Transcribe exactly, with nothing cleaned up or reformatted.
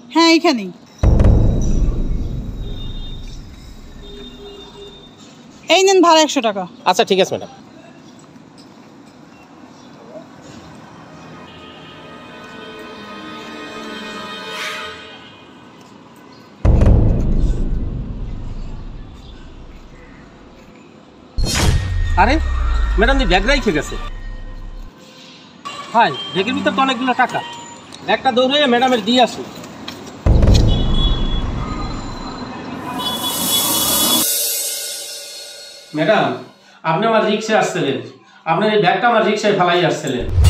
হ্যাঁ এখানেই। এই নেন ভাড়া একশো টাকা। আচ্ছা ঠিক আছে ম্যাডাম। আরে ম্যাডাম দি ব্যাগ রাইখে গেছে। হাই, ব্যাগের ভিতর তো অনেকগুলো টাকা, একটা দৌড়ে ম্যাডামের দিয়ে আসুন। ম্যাডাম, আপনি আমার রিক্সায় আসছিলেন, আপনার এই ব্যাগটা আমার রিক্সায় ফেলাই আসছিলেন।